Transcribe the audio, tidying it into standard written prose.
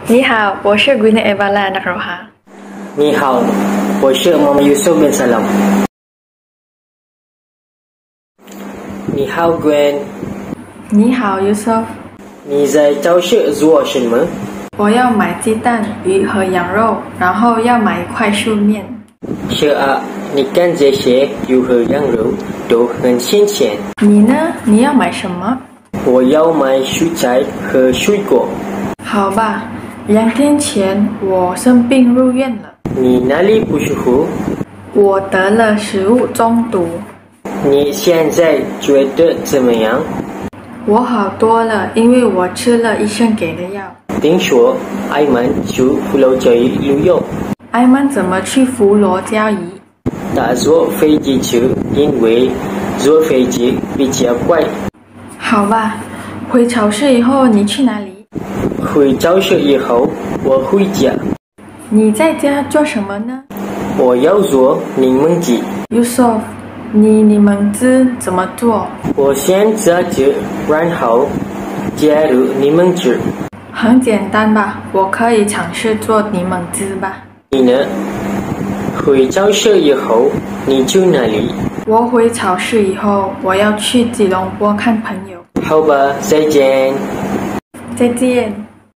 你好，我是 Gwen and Yusof。 你好，我是妈妈 Yusof bin Salam。你好 Gwen。 你好 Yusof。 你在超市做什么？ 我要买鸡蛋、鱼和羊肉，然后要买一块素面。 是啊，你看这些鱼和羊肉都很新鲜。 你呢？你要买什么？ 我要买蔬菜和水果。 好吧，2天前我生病入院了。 你哪里不舒服？ 我得了食物中毒。 你现在觉得怎么样？ 我好多了，因为我吃了医生给的药。 听说艾曼去佛罗交易旅游。 艾曼怎么去佛罗交易？ 他坐飞机去，因为坐飞机比较快。 好吧，回超市以后你去哪里？ 回超市以后我回家。 你在家做什么呢？ 我要做柠檬汁。 Yusof，你柠檬汁怎么做？ 我先榨汁，然后加入柠檬汁。 很简单吧？我可以尝试做柠檬汁吧。 你呢？回超市以后你去哪里？ 我回超市以后，我要去吉隆坡看朋友。 好吧，再见。 再见。